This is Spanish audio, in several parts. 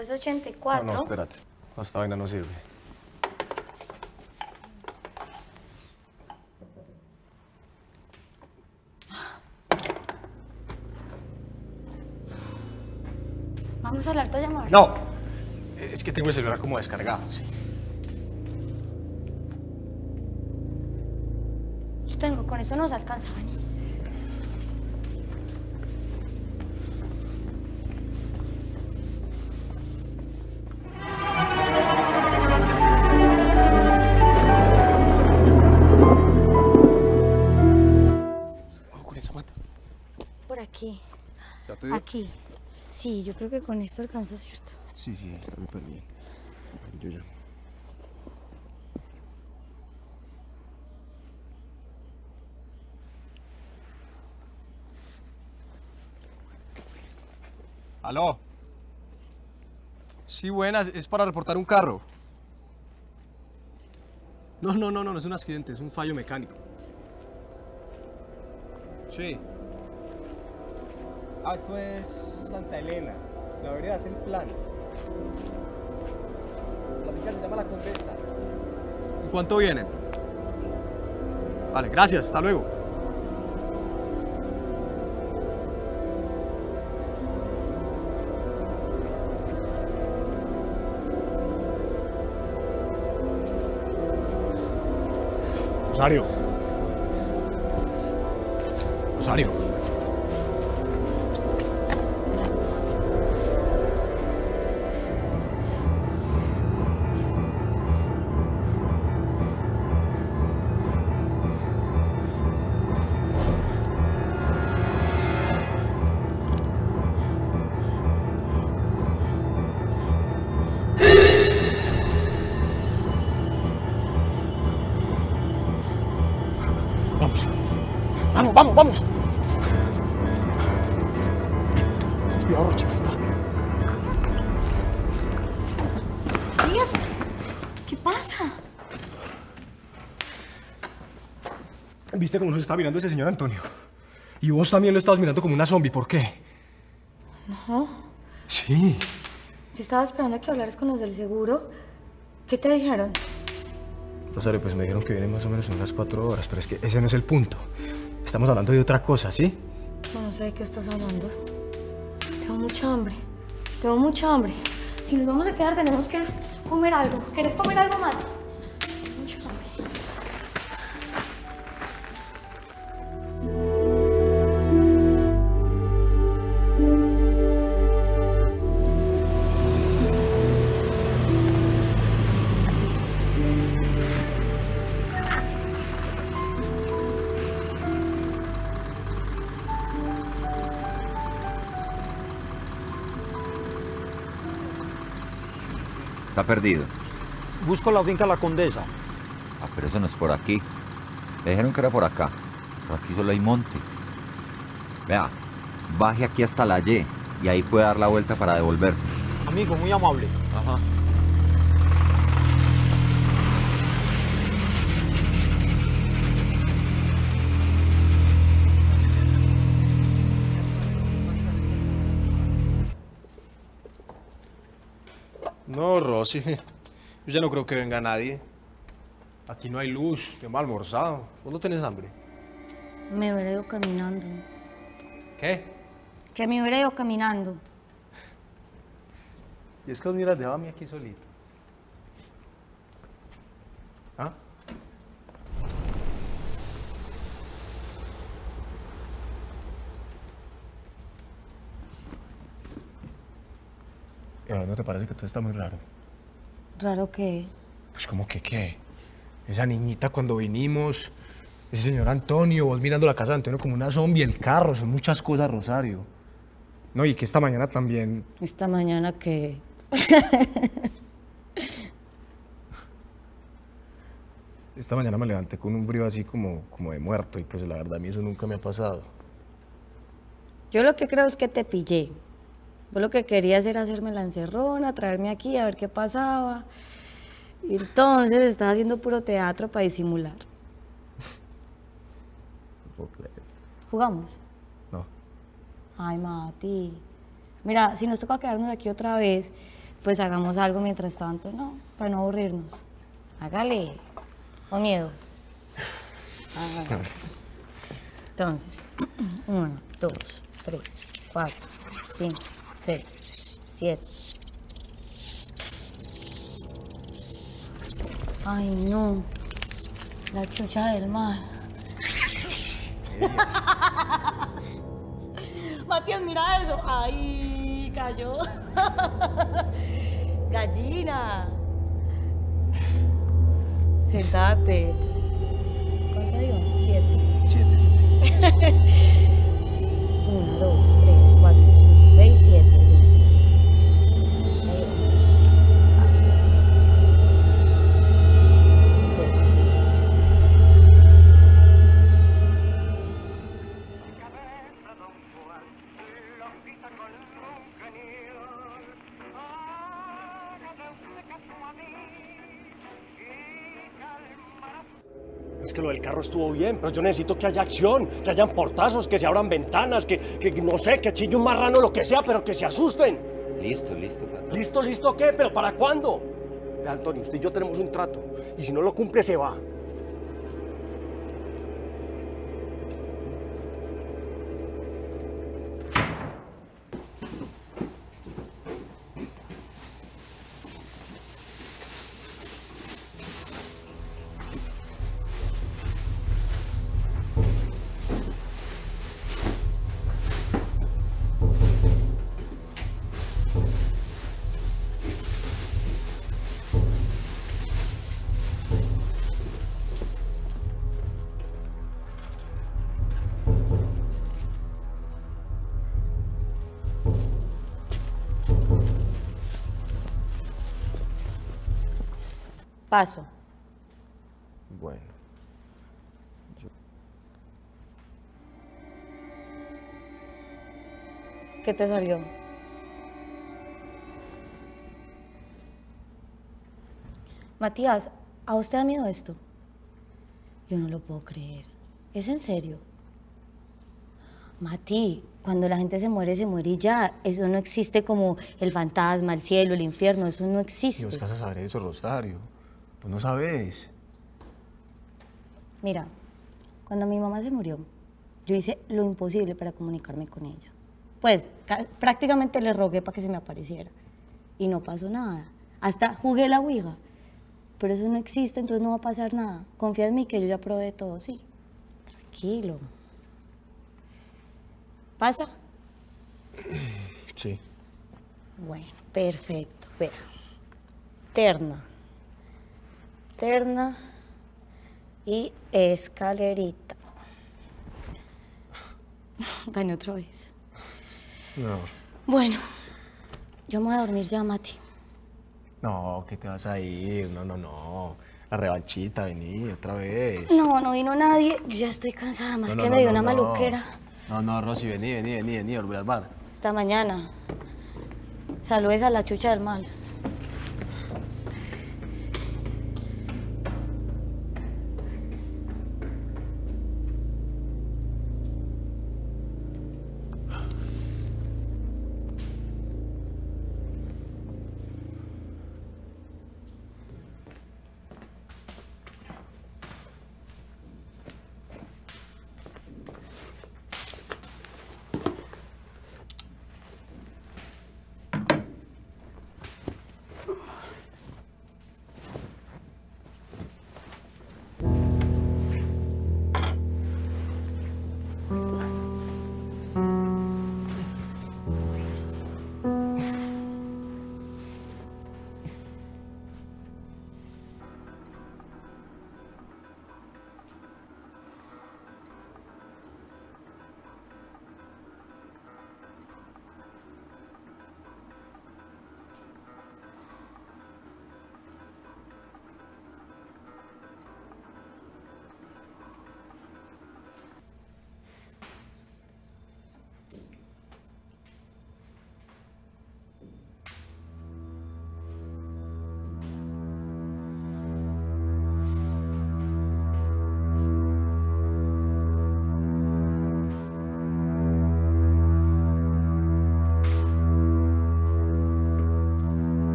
284. No, espérate. No, esta vaina no sirve. Vamos al alto a llamar. No. Es que tengo el celular como descargado, sí. Yo tengo, con eso nos alcanza, vení. Ojo con esa mata. Por aquí. ¿Ya te dio? Aquí. Sí, yo creo que con esto alcanza, ¿cierto? Sí, está súper bien. Yo ya. ¿Aló? Sí, buenas, es para reportar un carro. No es un accidente, es un fallo mecánico. Sí. Ah, esto es Santa Elena. La vereda es el plan. La finca se llama La Condesa. ¿En cuánto vienen? Vale, gracias, hasta luego. Rosario. Rosario. Vamos. Vamos. Cuidado, Rocha. Elías, ¿qué pasa? ¿Viste cómo nos está mirando ese señor Antonio? Y vos también lo estabas mirando como una zombie, ¿por qué? No, Sí. yo estaba esperando a que hablaras con los del seguro. ¿Qué te dijeron? Rosario, pues me dijeron que vienen más o menos en unas 4 horas, pero es que ese no es el punto. Estamos hablando de otra cosa, ¿sí? No sé de qué estás hablando. Tengo mucha hambre. Tengo mucha hambre. Si nos vamos a quedar, tenemos que comer algo. ¿Quieres comer algo, Mati? Tengo mucha hambre. Está perdido. Busco la finca La Condesa. Ah, pero eso no es por aquí. Le dijeron que era por acá. Por aquí solo hay monte. Vea, baje aquí hasta la Y y ahí puede dar la vuelta para devolverse. Amigo, muy amable. Ajá. No, Rosy. Yo ya no creo que venga nadie. Aquí no hay luz, tengo almorzado. ¿Vos no tenés hambre? Me hubiera ido caminando. ¿Qué? Que me hubiera ido caminando. Y es que vos me hubieras dejado a mí aquí solito. ¿Ah? ¿Y ahora no te parece que todo está muy raro? ¿Raro qué? Pues como que qué. Esa niñita cuando vinimos, ese señor Antonio, vos mirando la casa de Antonio como una zombie, el carro, son muchas cosas, Rosario. No, y que esta mañana también. Esta mañana que... Esta mañana me levanté con un frío así como de muerto y pues la verdad a mí eso nunca me ha pasado. Yo lo que creo es que te pillé. Vos lo que querías era hacerme la encerrona, traerme aquí a ver qué pasaba. Y entonces estás haciendo puro teatro para disimular. No puedo creer. ¿Jugamos? No. Ay, Mati. Mira, si nos toca quedarnos aquí otra vez, Pues hagamos algo mientras tanto, ¿no? Para no aburrirnos. Hágale. O miedo. Hágale. Entonces, 1, 2, 3, 4, 5, 6, 7. Ay, no. La chucha del mal. Matías, mira eso. Ay, cayó. Gallina. Sentate. ¿Cuánto digo? 7. 1, 2, 3, 4, 5, 6, 7. Listo. Ahí vamos. Paso. 2. Es que lo del carro estuvo bien, pero yo necesito que haya acción, que hayan portazos, que se abran ventanas, que no sé, que chille un marrano, lo que sea, pero que se asusten. Listo, patrón. ¿Listo qué? ¿Pero para cuándo? Vea, Antonio, usted y yo tenemos un trato, y si no lo cumple, se va. Paso. Bueno. ¿Qué te salió? Matías, ¿a usted da miedo esto? Yo no lo puedo creer. ¿Es en serio? Mati, cuando la gente se muere y ya. Eso no existe como el fantasma, el cielo, el infierno. Eso no existe. ¿Y vos vas a saber eso, Rosario? Pues no sabes. Mira, cuando mi mamá se murió, yo hice lo imposible para comunicarme con ella. Pues prácticamente le rogué para que se me apareciera. Y no pasó nada. Hasta jugué la ouija. Pero eso no existe, entonces no va a pasar nada. Confía en mí que yo ya probé todo, sí. Tranquilo. ¿Pasa? Sí. Bueno, perfecto. Vea. Terna. Terna y escalerita. Gané otra vez. No. Bueno, yo me voy a dormir ya, Mati. No, que te vas a ir. No. La revanchita, vení otra vez. No vino nadie. Yo ya estoy cansada, más que me dio una maluquera. No, Rosy, vení, volví al bar. Hasta mañana. Saludes a la chucha del mal.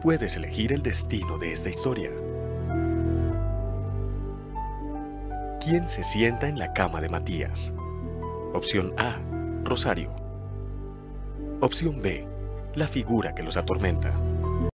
puedes elegir el destino de esta historia. ¿Quién se sienta en la cama de Matías? Opción A, Rosario. Opción B, la figura que los atormenta.